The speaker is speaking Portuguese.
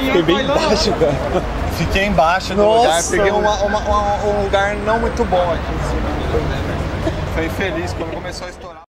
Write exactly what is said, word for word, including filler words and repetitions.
Fiquei bem embaixo, cara. Fiquei embaixo do Nossa, lugar, peguei uma, uma, uma, um lugar não muito bom aqui em cima. Foi feliz quando começou a estourar.